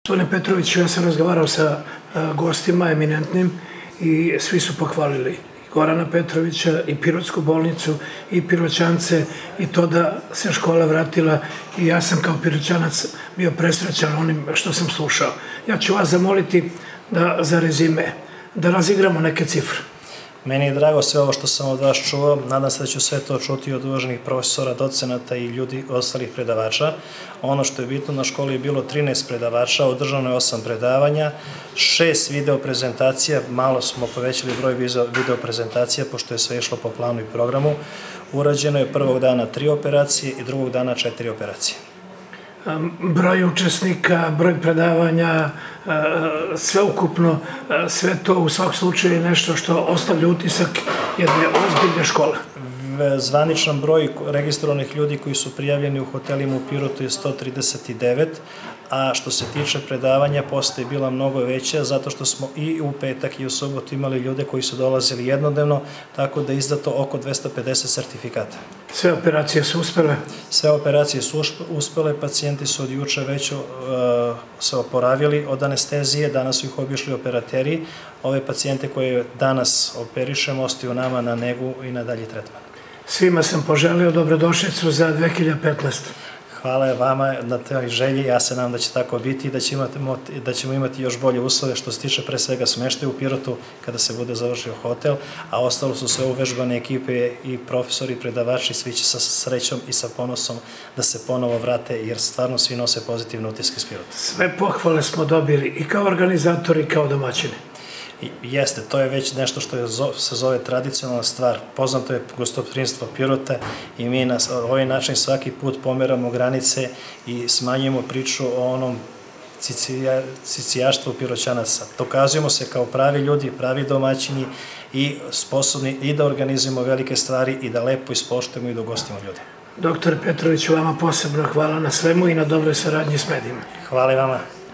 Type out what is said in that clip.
Gospodine Petroviću, ja sam razgovarao sa gostima eminentnim i svi su pohvalili i Gorana Petrovića i Pirotsku bolnicu i Piroćance i to da se škola vratila i ja sam kao Piroćanac bio presrećan onim što sam slušao. Ja ću vas zamoliti da za rezime, da razigramo neke cifre. Meni je drago sve ovo što sam od vas čuo, nadam se da ću sve to čuti od uvaženih profesora, docenata i ljudi ostalih predavača. Ono što je bitno, na školi je bilo 13 predavača, održano je 8 predavanja, 6 video prezentacija, malo smo povećali broj video prezentacija, pošto je sve išlo po planu i programu. Urađeno je prvog dana 3 operacije i drugog dana 4 operacije. Broj učesnika, broj predavanja, sveukupno, sve to u svak slučaju je nešto što ostavlja utisak jedne ozbiljne škole. Zvaničan broj registrovanih ljudi koji su prijavljeni u hotelima u Pirotu je 139, a što se tiče predavanja, posta je bila mnogo veća, zato što smo i u petak i u subotu imali ljude koji su dolazili jednodnevno, tako da je izdato oko 250 sertifikata. Sve operacije su uspele? Sve operacije su uspele, pacijenti su od juče već se oporavili od anestezije, danas su ih obišli operateri. Ove pacijente koje danas operišemo ostaju nama na negu i na dalji tretman. Svima sam poželio dobrodošlicu za 2015. Hvala vama na toj želji, ja se nadam da će tako biti i da ćemo imati još bolje uslove što se tiče pre svega smeštaja u Pirotu kada se bude završio hotel, a ostalo su sve uvežbane ekipe i profesori i predavači, svi će sa srećom i sa ponosom da se ponovo vrate jer stvarno svi nose pozitivne utiske iz Pirota. Sve pohvale smo dobili i kao organizatori i kao domaćini. Jeste, to je već nešto što se zove tradicionalna stvar. Poznato je gostoprimstvo Pirota i mi na ovaj način svaki put pomeramo granice i smanjujemo priču o onom cicijaštvu Piroćanaca. Dokazujemo se kao pravi ljudi, pravi domaćini i sposobni i da organizujemo velike stvari i da lepo ispoštujemo i da ugostimo ljude. Doktor Petrović, vama posebno hvala na svemu i na dobroj saradnji s medijima. Hvala i vama.